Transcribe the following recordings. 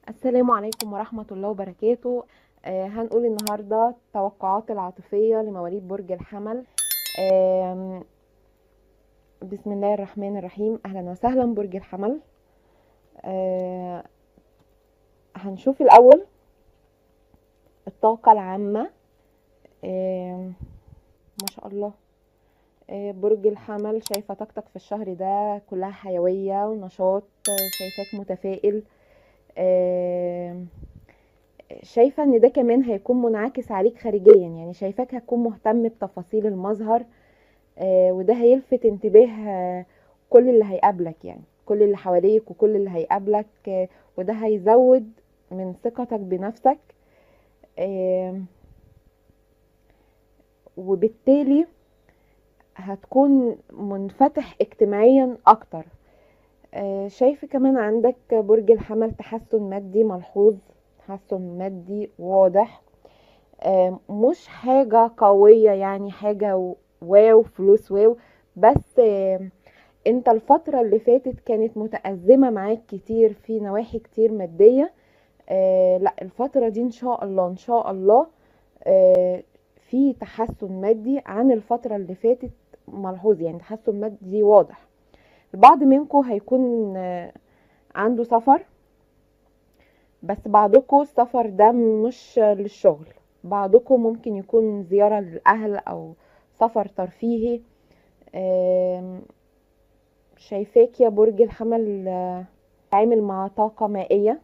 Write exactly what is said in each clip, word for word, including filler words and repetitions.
السلام عليكم ورحمة الله وبركاته. آه هنقول النهاردة التوقعات العاطفية لمواليد برج الحمل. آه بسم الله الرحمن الرحيم. أهلا وسهلا برج الحمل. آه هنشوف الأول الطاقة العامة. آه ما شاء الله. آه برج الحمل، شايفة طاقتك في الشهر ده كلها حيوية ونشاط. آه، شايفاك متفائل. آه شايفة ان ده كمان هيكون منعكس عليك خارجيا، يعني شايفاك هتكون مهتم بتفاصيل المظهر. آه وده هيلفت انتباه آه كل اللي هيقابلك، يعني كل اللي حواليك وكل اللي هيقابلك. آه وده هيزود من ثقتك بنفسك. آه وبالتالي هتكون منفتح اجتماعيا اكتر. آه شايف كمان عندك برج الحمل تحسن مادي ملحوظ، تحسن مادي واضح. آه مش حاجة قوية، يعني حاجة واو فلوس واو، بس آه انت الفترة اللي فاتت كانت متأزمة معاك كتير في نواحي كتير مادية. آه لا، الفترة دي ان شاء الله ان شاء الله آه في تحسن مادي عن الفترة اللي فاتت ملحوظ، يعني تحسن مادي واضح. البعض منكم هيكون آه عنده سفر، بس بعضكم السفر ده مش للشغل، بعضكم ممكن يكون زيارة للأهل أو سفر ترفيهي. آم، شايفاك يا برج الحمل آه، تعامل مع طاقة مائية.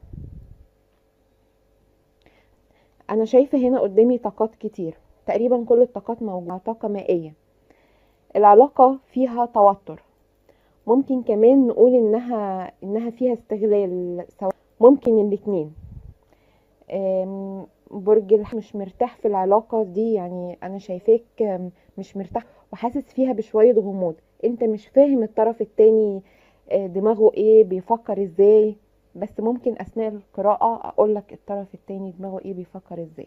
أنا شايفة هنا قدامي طاقات كتير، تقريبا كل الطاقات موجودة. طاقة مائية، العلاقة فيها توتر، ممكن كمان نقول إنها إنها فيها استغلال، سواء ممكن الاتنين. آم، برج الح- مش مرتاح في العلاقة دي، يعني أنا شايفاك آم، مش مرتاح وحاسس فيها بشوية غموض. انت مش فاهم الطرف التاني آه، دماغه ايه، بيفكر ازاي. بس ممكن اثناء القراءة اقولك الطرف التاني دماغه ايه، بيفكر ازاي.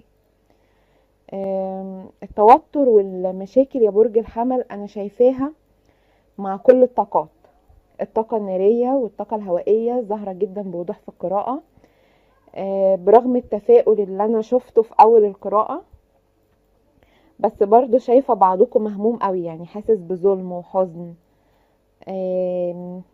آم، التوتر والمشاكل يا برج الحمل انا شايفاها مع كل الطاقات. الطاقة النارية والطاقة الهوائية ظاهرة جدا بوضوح في القراءة. آه، برغم التفاؤل اللي انا شفته في اول القراءة، بس برضو شايفة بعضكم مهموم قوي، يعني حاسس بظلم وحزن. آم،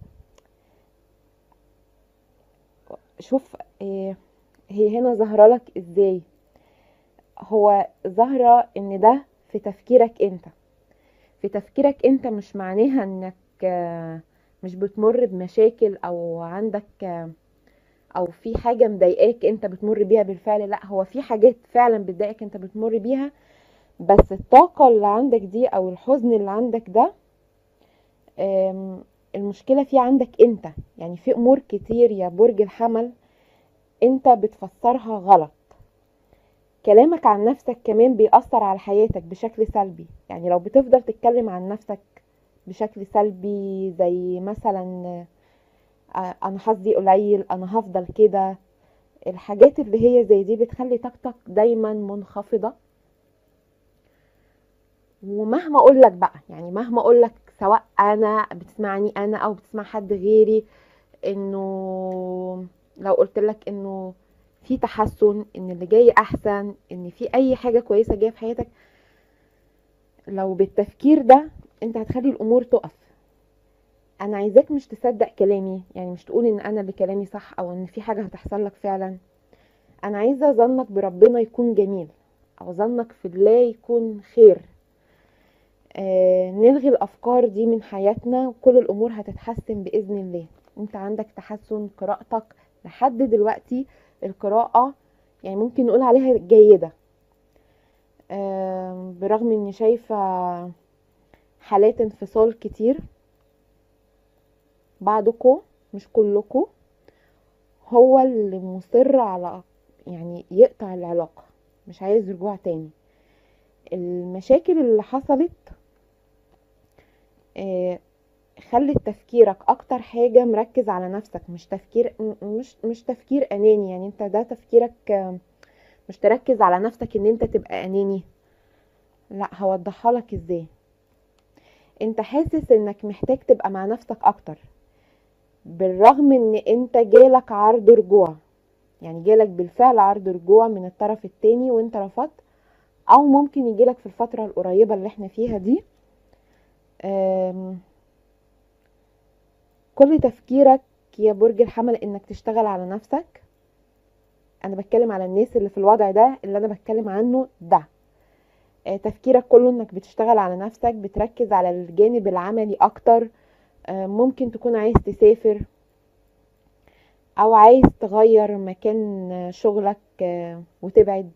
شوف، آه، هي هنا ظاهرة لك ازاي. هو ظاهرة ان ده في تفكيرك انت، في تفكيرك انت، مش معناها انك آه، مش بتمر بمشاكل او عندك آه، او في حاجة مضايقاك انت بتمر بيها بالفعل. لا، هو في حاجات فعلا بتضايقك انت بتمر بيها، بس الطاقة اللي عندك دي او الحزن اللي عندك ده آم، المشكلة فيه عندك انت. يعني في امور كتير يا برج الحمل انت بتفسرها غلط. كلامك عن نفسك كمان بيأثر على حياتك بشكل سلبي، يعني لو بتفضل تتكلم عن نفسك بشكل سلبي، زي مثلا آه، انا حظي قليل، انا هفضل كده. الحاجات اللي هي زي دي بتخلي طاقتك دايما منخفضة. ومهما اقول لك بقى، يعني مهما اقول لك، سواء انا بتسمعني انا او بتسمع حد غيري، انه لو قلت لك انه في تحسن، ان اللي جاي احسن، ان في اي حاجة كويسة جاية في حياتك، لو بالتفكير ده انت هتخلي الامور تقف. انا عايزاك مش تصدق كلامي، يعني مش تقول ان انا اللي كلامي صح او ان في حاجة هتحصل لك فعلا. انا عايزة ظنك بربنا يكون جميل، او ظنك في الله يكون خير. آه نلغي الافكار دي من حياتنا وكل الامور هتتحسن باذن الله. انت عندك تحسن، قراءتك لحد دلوقتي القراءة يعني ممكن نقول عليها جيدة. آه برغم اني شايفة حالات انفصال كتير، بعضكم مش كلكم هو اللي مصر على يعني يقطع العلاقة، مش عايز رجوع تاني. المشاكل اللي حصلت آه، خلت تفكيرك اكتر حاجة مركز على نفسك، مش تفكير م- مش مش تفكير اناني. يعني انت ده تفكيرك آه، مش تركز على نفسك ان انت تبقى اناني. لا، هوضحها لك ازاي. انت حاسس انك محتاج تبقى مع نفسك اكتر، بالرغم ان انت جالك عرض رجوع. يعني جالك بالفعل عرض رجوع من الطرف التاني وانت رفضت، او ممكن يجيلك في الفترة القريبة اللي احنا فيها دي. كل تفكيرك يا برج الحمل انك تشتغل على نفسك. انا بتكلم على الناس اللي في الوضع ده اللي انا بتكلم عنه ده. تفكيرك كله انك بتشتغل على نفسك، بتركز على الجانب العملي اكتر. ممكن تكون عايز تسافر او عايز تغير مكان شغلك وتبعد.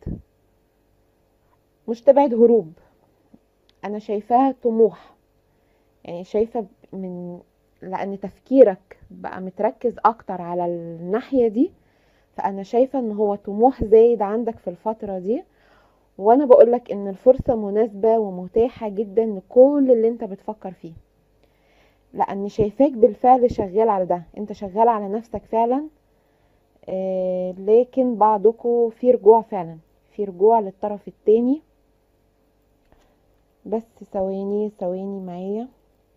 مش تبعد هروب، انا شايفاها طموح. يعني شايفة من لان تفكيرك بقى متركز اكتر على الناحية دي، فانا شايفة ان هو طموح زايد عندك في الفترة دي. وانا بقولك ان الفرصة مناسبة ومتاحة جدا لكل اللي انت بتفكر فيه، لاني شايفاك بالفعل شغال على ده. انت شغال على نفسك فعلا. آه لكن بعضكم في رجوع فعلا، في رجوع للطرف التاني. بس ثواني ثواني معايا.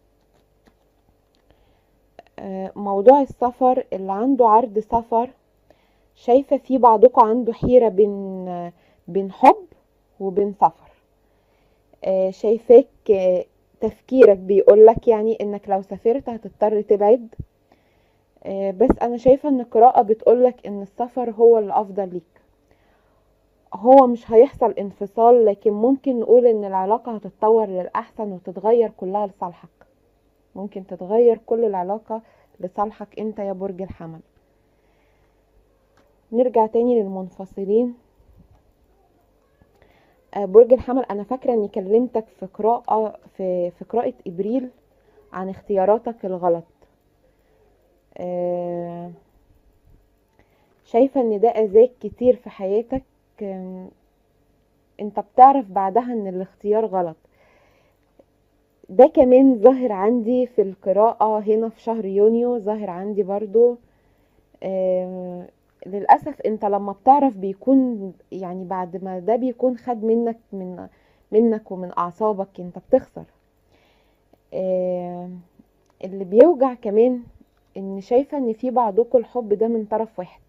آه موضوع السفر، اللي عنده عرض سفر، شايفة في بعضكم عنده حيرة بين آه بين حب وبين سفر. آه شايفاك آه تفكيرك بيقولك يعني انك لو سافرت هتضطر تبعد. آه بس انا شايفة ان القراءة بتقولك ان السفر هو الافضل ليك. هو مش هيحصل انفصال، لكن ممكن نقول ان العلاقة هتتطور للأحسن وتتغير كلها لصالحك. ممكن تتغير كل العلاقة لصالحك انت يا برج الحمل. نرجع تاني للمنفصلين. برج الحمل، انا فاكرة اني كلمتك في قراءة في, في قراءة ابريل عن اختياراتك الغلط. شايفة ان ده اذاك كتير في حياتك. انت بتعرف بعدها ان الاختيار غلط. ده كمان ظاهر عندي في القراءة هنا في شهر يونيو، ظاهر عندي برضو. آه للأسف انت لما بتعرف بيكون يعني بعد ما ده بيكون خد منك من منك ومن أعصابك، انت بتخسر. آه اللي بيوجع كمان ان شايفة ان في بعضكم الحب ده من طرف واحد،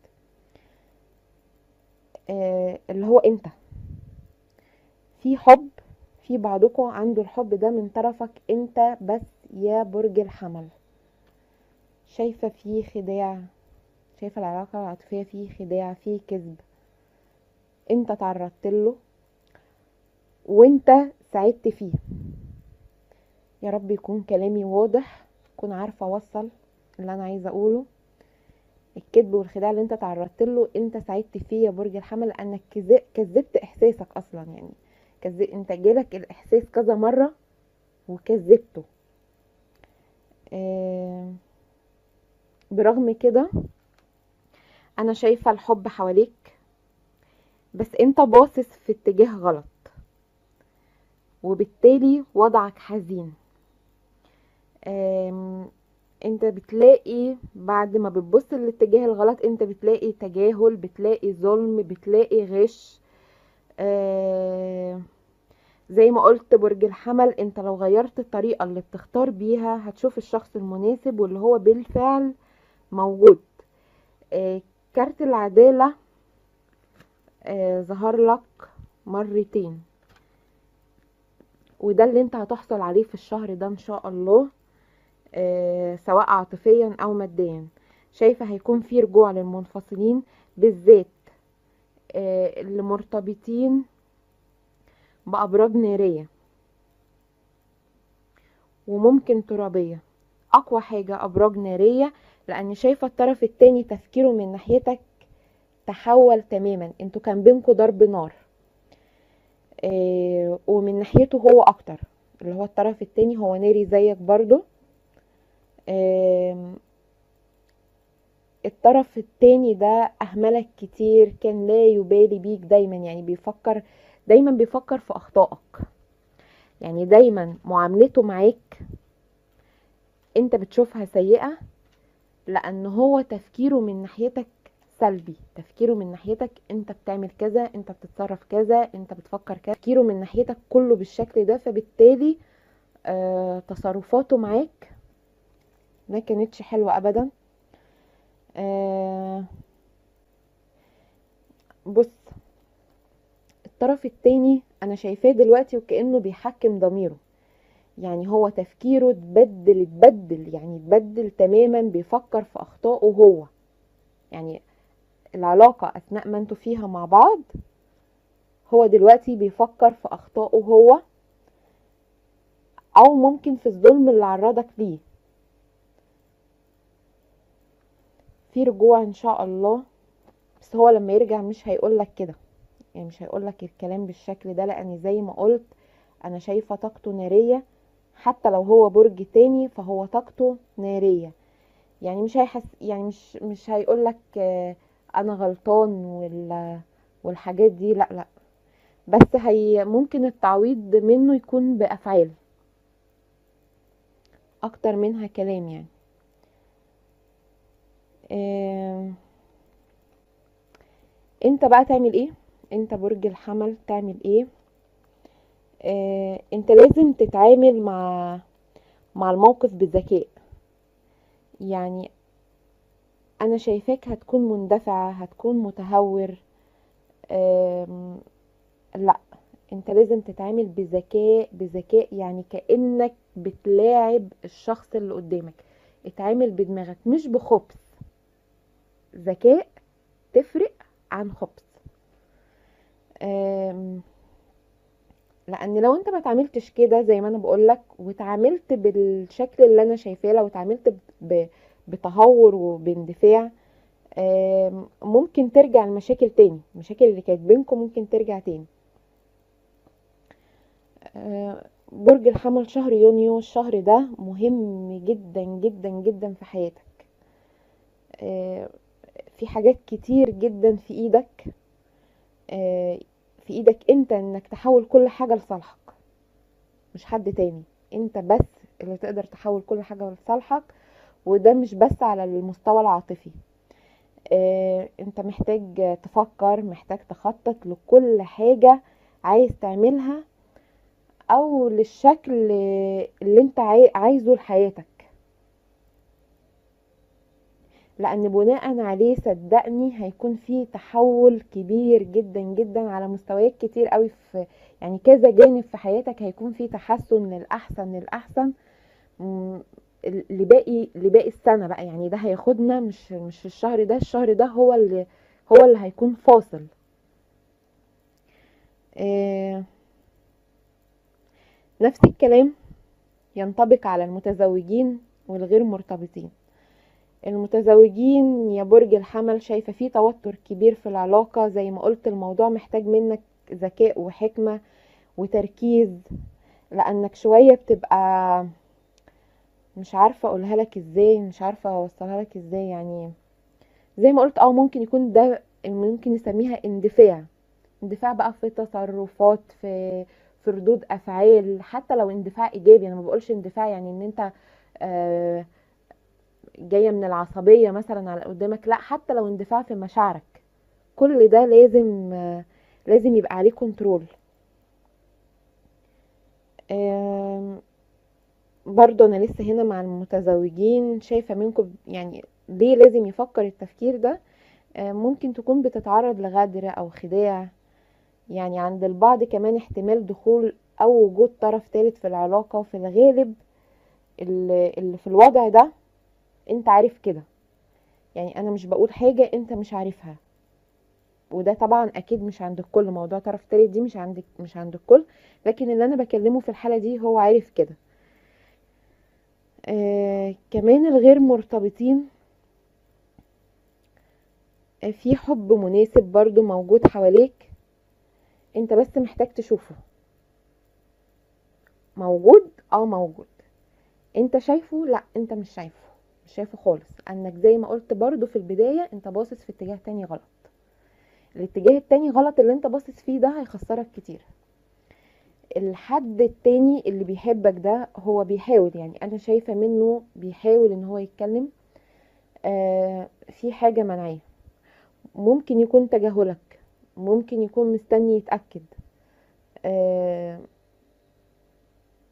آه اللي هو انت. في حب، في بعضكم عنده الحب ده من طرفك انت بس يا برج الحمل. شايفة فيه خداع، شايفة العلاقة العاطفية فيه خداع، فيه كذب. انت تعرضت له وانت ساعدت فيه. يا رب يكون كلامي واضح، اكون عارفة اوصل اللي انا عايزة اقوله. الكذب والخداع اللي انت تعرضت له انت ساعدت فيه يا برج الحمل، لانك كذبت احساسك اصلا. يعني كذب، انت جالك الاحساس كذا مرة وكذبته. آه برغم كده انا شايفة الحب حواليك، بس انت باصص في اتجاه غلط، وبالتالي وضعك حزين. انت بتلاقي بعد ما بتبص للاتجاه الغلط انت بتلاقي تجاهل، بتلاقي ظلم، بتلاقي غش. زي ما قلت برج الحمل، انت لو غيرت الطريقة اللي بتختار بيها هتشوف الشخص المناسب واللي هو بالفعل موجود. كارت العدالة ظهر لك مرتين، وده اللي انت هتحصل عليه في الشهر ده ان شاء الله. آه سواء عاطفيا او ماديا. شايفة هيكون في رجوع للمنفصلين، بالذات آه اللي مرتبطين بأبراج نارية وممكن ترابية. اقوى حاجة ابراج نارية، لان شايفة الطرف التاني تفكيره من ناحيتك تحول تماما. انتوا كان بينكوا ضرب نار، آه ومن ناحيته هو اكتر، اللي هو الطرف التاني هو ناري زيك برضو. آه الطرف التاني ده اهملك كتير، كان لا يبالي بيك دايما. يعني بيفكر دايما بيفكر في اخطائك. يعني دايما معاملته معاك انت بتشوفها سيئة، لان هو تفكيره من ناحيتك سلبي. تفكيره من ناحيتك انت بتعمل كذا، انت بتتصرف كذا، انت بتفكر كذا. تفكيره من ناحيتك كله بالشكل ده، فبالتالي آه تصرفاته معاك ما كانتش حلوة ابدا. آه بص، الطرف التاني انا شايفاه دلوقتي وكأنه بيحكم ضميره، يعني هو تفكيره اتبدل اتبدل يعني اتبدل تماما، بيفكر في اخطائه هو. يعني العلاقة اثناء ما انتوا فيها مع بعض، هو دلوقتي بيفكر في اخطائه هو، او ممكن في الظلم اللي عرضك ليه. في رجوع ان شاء الله، بس هو لما يرجع مش هيقولك كده، يعني مش هيقولك الكلام بالشكل ده، لان زي ما قلت انا شايفة طاقته نارية. حتى لو هو برج تاني فهو طاقته نارية، يعني مش هيحس، يعني مش مش هيقولك آه، انا غلطان وال والحاجات دي، لا لا. بس هي ممكن التعويض منه يكون بافعال اكتر منها كلام يعني. آه، انت بقى تعمل ايه؟ انت برج الحمل تعمل ايه؟ آه، انت لازم تتعامل مع مع الموقف بذكاء. يعني انا شايفاك هتكون مندفعة، هتكون متهور. آم، لا، انت لازم تتعامل بذكاء بذكاء، يعني كأنك بتلاعب الشخص اللي قدامك. اتعامل بدماغك مش بخبث. ذكاء تفرق عن خبث. آم، لان لو انت ما تعاملتش كده زي ما انا بقولك، وتعاملت بالشكل اللي انا شايفاه، لو تعاملت ب- بتهور وباندفاع، آم، ممكن ترجع المشاكل تاني. المشاكل اللي كانت بينكم ممكن ترجع تاني. آه، برج الحمل شهر يونيو، الشهر ده مهم جدا جدا جدا في حياتك. آه، في حاجات كتير جدا في ايدك. آه، في ايدك انت انك تحول كل حاجة لصالحك، مش حد تاني. انت بس اللي تقدر تحول كل حاجة لصالحك، وده مش بس على المستوى العاطفي. آه، انت محتاج تفكر، محتاج تخطط لكل حاجة عايز تعملها، او للشكل اللي انت عاي- عايزه لحياتك. لان بناء عليه صدقني هيكون في تحول كبير جدا جدا على مستويات كتير قوي، في يعني كذا جانب في حياتك هيكون في تحسن للاحسن للاحسن. مم، لباقي لباقي السنة بقى، يعني ده هياخدنا مش مش الشهر ده، الشهر ده هو اللي هو اللي هيكون فاصل. آه، نفس الكلام ينطبق على المتزوجين والغير مرتبطين. المتزوجين يا برج الحمل، شايفة فيه توتر كبير في العلاقة. زي ما قلت الموضوع محتاج منك ذكاء وحكمة وتركيز، لأنك شوية بتبقى مش عارفة أقولها لك إزاي، مش عارفة أوصلها لك إزاي. يعني زي ما قلت اه ممكن يكون ده، ممكن نسميها اندفاع. اندفاع بقى في تصرفات، في في ردود أفعال. حتى لو اندفاع إيجابي، أنا ما بقولش اندفاع يعني إن أنت آه جاية من العصبية مثلا على قدامك، لا، حتى لو اندفاع في مشاعرك، كل ده لازم آه، لازم يبقى عليه كنترول. آم، برضو انا لسه هنا مع المتزوجين، شايفة منكم يعني ليه لازم يفكر التفكير ده. آم، ممكن تكون بتتعرض لغدر او خداع. يعني عند البعض كمان احتمال دخول او وجود طرف ثالث في العلاقة. في الغالب اللي اللي في الوضع ده انت عارف كده، يعني انا مش بقول حاجة انت مش عارفها. وده طبعا اكيد مش عند الكل، موضوع طرف تالت دي مش عند مش عند الكل، لكن اللي انا بكلمه في الحالة دي هو عارف كده. آه كمان الغير مرتبطين، آه في حب مناسب برضو موجود حواليك، انت بس محتاج تشوفه. موجود، اه موجود. انت شايفه؟ لا، انت مش شايفه، مش شايفه خالص. انك زي ما قلت برضو في البداية انت باصص في اتجاه تاني غلط. الاتجاه التاني غلط اللي انت باصص فيه ده هيخسرك كتير. الحد التاني اللي بيحبك ده هو بيحاول، يعني انا شايفة منه بيحاول ان هو يتكلم. آه في حاجة منعاه، ممكن يكون تجاهلك، ممكن يكون مستني يتأكد. آه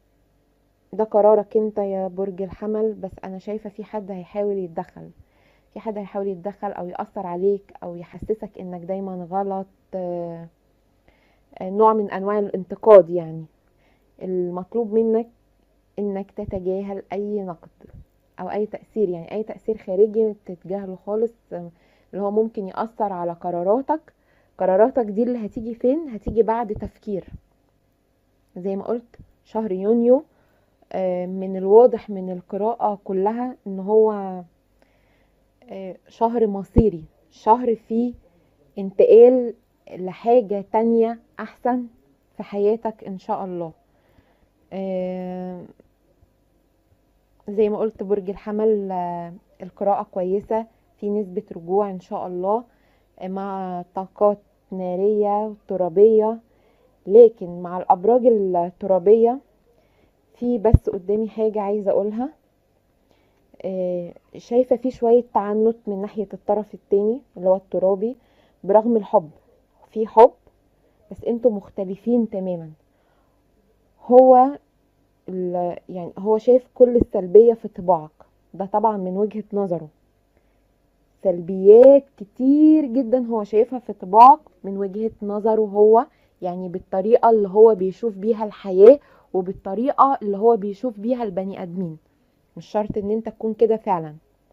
ده قرارك انت يا برج الحمل، بس انا شايفة في حد هيحاول يتدخل. في حد هيحاول يتدخل او يأثر عليك او يحسسك انك دايما غلط، آه، آه، نوع من انواع الانتقاد يعني. المطلوب منك انك تتجاهل اي نقد او اي تأثير، يعني اي تأثير خارجي تتجاهله خالص، آه، اللي هو ممكن يأثر على قراراتك. قراراتك دي اللي هتيجي فين؟ هتيجي بعد تفكير. زي ما قلت شهر يونيو آه، من الواضح من القراءة كلها ان هو آه، شهر مصيري، شهر فيه انتقال لحاجة تانية احسن في حياتك ان شاء الله. آه، زي ما قلت برج الحمل آه، القراءة كويسة، في نسبة رجوع ان شاء الله آه، مع طاقات نارية ترابية. لكن مع الابراج الترابية في بس قدامي حاجة عايزة اقولها. آه، شايفة في شوية تعنت من ناحية الطرف التاني اللي هو الترابي، برغم الحب، في حب بس انتوا مختلفين تماما. هو يعني هو شايف كل السلبية في طباعك، ده طبعا من وجهة نظره. سلبيات كتير جدا هو شايفها في طباعك من وجهة نظره هو، يعني بالطريقة اللي هو بيشوف بيها الحياة وبالطريقة اللي هو بيشوف بيها البني ادمين. مش شرط ان انت تكون كده فعلا.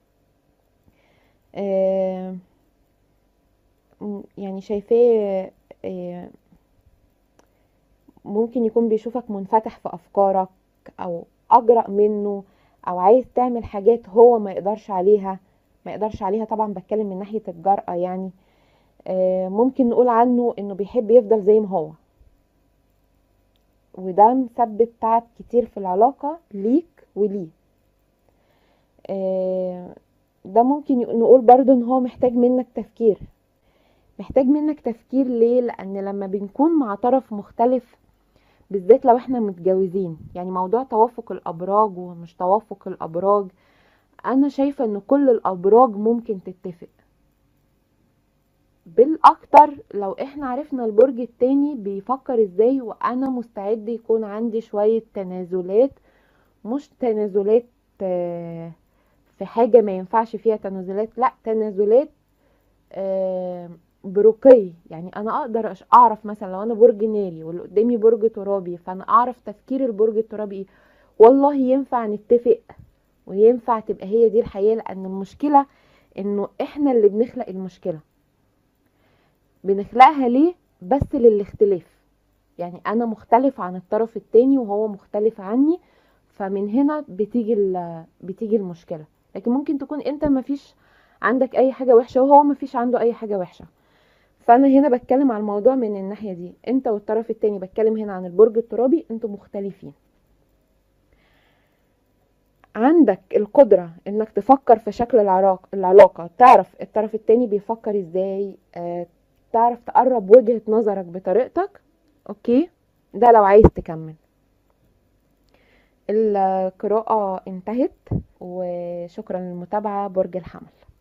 آه يعني شايفاه آه ممكن يكون بيشوفك منفتح في افكارك او اجرأ منه، او عايز تعمل حاجات هو ما يقدرش عليها. ما يقدرش عليها طبعا بتكلم من ناحية الجرأة يعني. آه ممكن نقول عنه انه بيحب يفضل زي ما هو، وده مسبب تعب كتير في العلاقة ليك وليه. آه ده ممكن نقول برضو ان هو محتاج منك تفكير. محتاج منك تفكير ليه؟ لان لما بنكون مع طرف مختلف، بالذات لو احنا متجوزين، يعني موضوع توافق الابراج ومش توافق الابراج، انا شايفة ان كل الابراج ممكن تتفق، بالاكتر لو احنا عرفنا البرج التاني بيفكر ازاي. وانا مستعد يكون عندي شوية تنازلات، مش تنازلات آه، في حاجة ما ينفعش فيها تنازلات، لا تنازلات آه، برقي. يعني انا اقدر أش- اعرف مثلا لو انا برج ناري واللي قدامي برج ترابي، فانا اعرف تفكير البرج الترابي ايه. والله ينفع نتفق وينفع تبقى هي دي الحياة. لان المشكلة انه احنا اللي بنخلق المشكلة. بنخلقها ليه؟ بس للاختلاف. يعني انا مختلف عن الطرف التاني وهو مختلف عني، فمن هنا بتيجي بتيجي المشكلة. لكن ممكن تكون انت مفيش عندك اي حاجة وحشة وهو مفيش عنده اي حاجة وحشة. فانا هنا بتكلم عن الموضوع من الناحية دي، انت والطرف التاني. بتكلم هنا عن البرج الترابي، انتوا مختلفين. عندك القدرة انك تفكر في شكل العلاقة, العلاقة تعرف الطرف التاني بيفكر ازاي، آه، تعرف تقرب وجهة نظرك بطريقتك. اوكي، ده لو عايز تكمل. القراءة انتهت، وشكرا للمتابعة. برج الحمل.